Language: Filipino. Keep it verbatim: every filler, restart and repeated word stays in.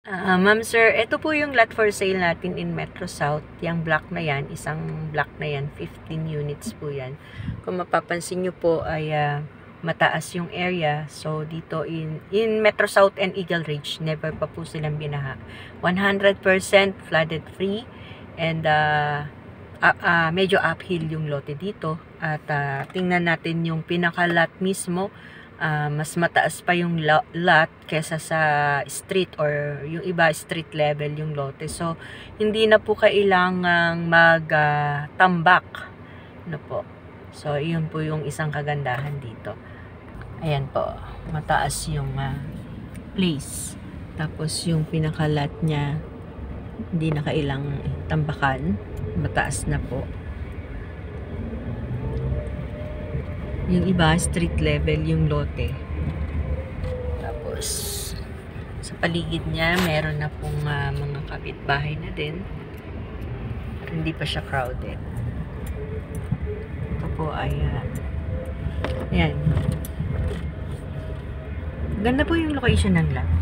Uh, Ma'am sir, ito po yung lot for sale natin in METROSOUTH. Yung block na yan, isang block na yan, fifteen units po yan. Kung mapapansin nyo po ay uh, mataas yung area. So dito in, in METROSOUTH and Eagle Ridge, never pa po silang binaha. one hundred percent flooded free and uh, uh, uh, medyo uphill yung lote dito. At uh, tingnan natin yung pinaka-lot mismo. Uh, mas mataas pa yung lot kesa sa street or yung iba street level yung lote. So, hindi na po kailangang magtambak. Uh, ano po. So, yun po yung isang kagandahan dito. Ayan po. Mataas yung uh, place. Tapos, yung pinaka-lot niya hindi na kailang tambakan. Mataas na po. Yung iba, street level yung lote. Tapos, sa paligid niya, meron na pong uh, mga kapitbahay na din. Pero hindi pa siya crowded. Ito po ay, uh, ayan. Ganda po yung location ng lot.